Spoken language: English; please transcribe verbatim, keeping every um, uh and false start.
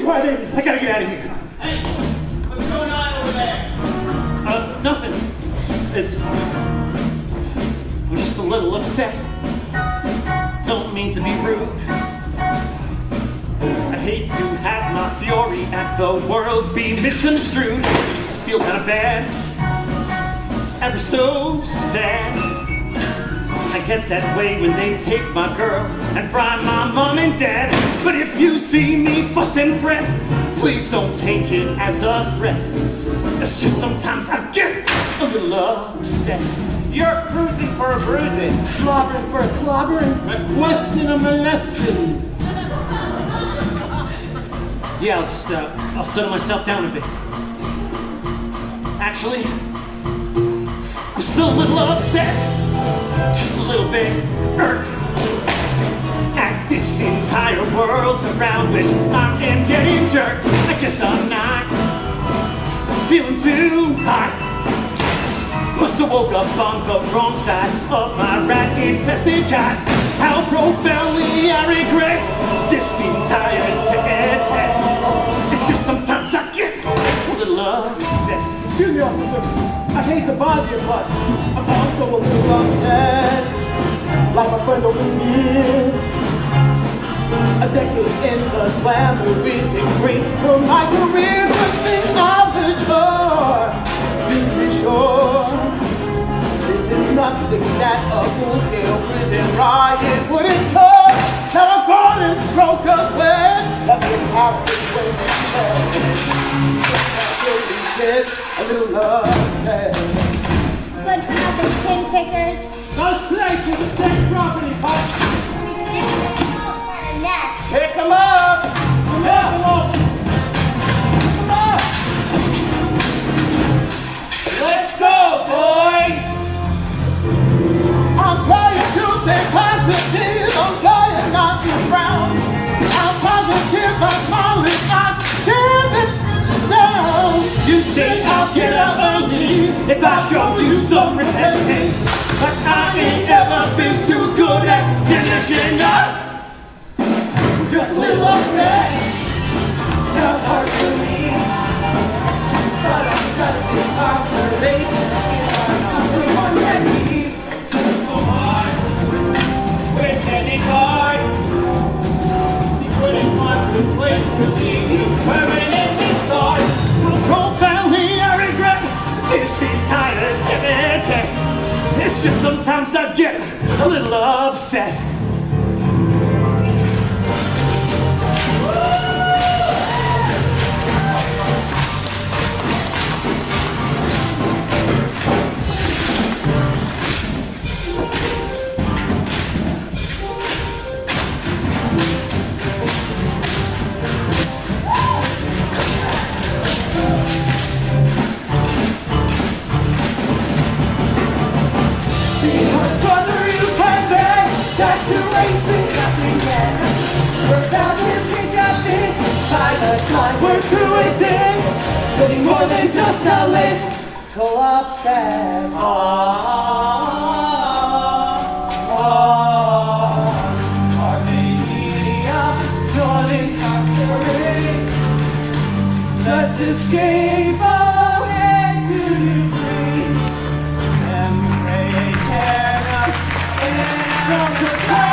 cry, baby. I gotta get out of here. Hey, what's going on over there? Uh, nothing. It's... I'm just a little upset. Don't mean to be rude. I hate to have my fury at the world be misconstrued. Just feel kind of bad. Ever so sad. I get that way when they take my girl and fry my mom and dad. But if you see me fuss and fret, please don't take it as a threat. It's just sometimes I get a little upset. You're cruising for a bruising. Slobbering for a clobbering. Requesting a molesting. Yeah, I'll just, uh, I'll settle myself down a bit. Actually, I'm still a little upset. Just a little bit hurt at this entire world around which I am getting jerked. I guess I'm not feeling too hot. Must have woke up on the wrong side of my rat-infested cot. How profoundly I regret this entire tete. It's just sometimes I get a little upset. Excuse me, officer. I hate to bother you, but I'm also a little upset. Like my friend over here. A decade in the glamorous and great for my career. But things of the shore. You be sure. This is nothing that a full-scale prison riot wouldn't cause. Telephone and broke up when nothing happens when it's a little upset. Good for nothing tin pickers. Those places are state property, Pop. Nest. Pick them up! Pick them up! Pick them up! Let's go, boys! I'm trying to stay positive. I'm trying not to frown. I'm positive, I'm smiling, I'm giving down. You say I'll get up early if I showed you some respect. But I ain't ever been too good at finishing up. Just a little upset. Not hard for me. But I'm just incarcerated. I'm one ready to go on. We're standing hard. We wouldn't want this place to leave permanently scarred. Profoundly I regret this entire activity. It's just sometimes I get a little upset. We're through with this, getting more than just a little upset. Armenia, not incarcerated. Let's escape away to the free. And pray care us and don't